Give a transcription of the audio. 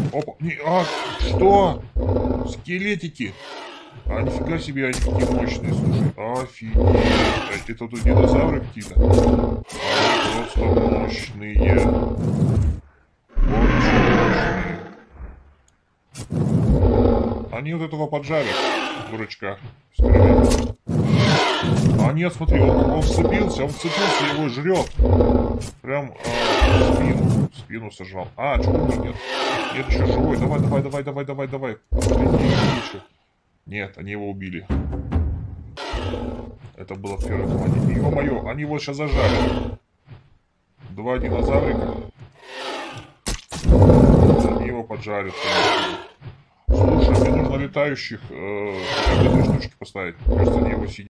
Опа, что? Скелетики. А нифига себе, они такие мощные, слушай. Офигеть. Это тут динозавры какие-то? Они просто мощные. Очень мощные. Они вот этого поджарят, дурачка. А нет, смотри, он вцепился, и его жрет. Прям спину сожрал. Чего нет? Нет, еще живой. Давай. Нет, они его убили. Это было в первой команде. Ё-моё, они его сейчас зажарят. Два динозаврика. Они его поджарят. Слушай, мне нужно летающих 3 штучки поставить. Кажется, они его съедят.